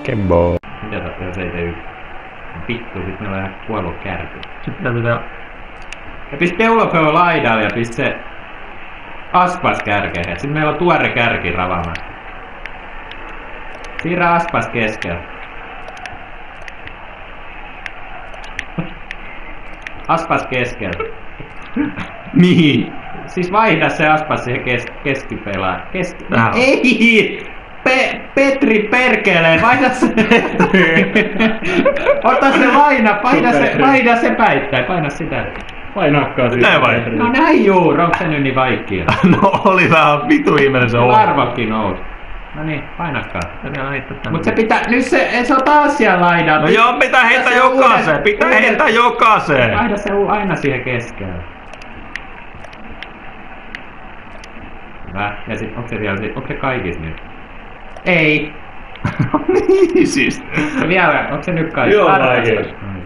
Kembo. Mitä jos ei tee yhtään? Vittu, sit meillä on ihan kuollut kärki. Sitten pitää... Ja pist Deulofeu laidalle ja pist se Aspas kärkeen. Sitten meillä on tuore kärki ravana. Siirrä Aspas keskellä. Aspas keskellä. Mihin? Siis vaihda se Aspas siihen keskipelaa. Ei! Petri perkelee, vaihda se! Ota se laina, paina se päittäin, paina sitä. Painakkaa siitä. Näin vai? No näin juuri, onko se nyt niin vaikea? No oli vähän vitu ihmeellinen se Kyllä arvokin nousi. No niin, painakkaa. Mut se pitää, nyt se on taas siellä laidalla. No joo, pitää heittää jokaiseen, pitää heittää jokaiseen. Vaihda se aina siihen keskelle. Hyvä, ja sit onko se vielä, onko se kaikis nyt? Ei! Niin siis. Vielä, onko se nyt kaikis? Joo, kaikis.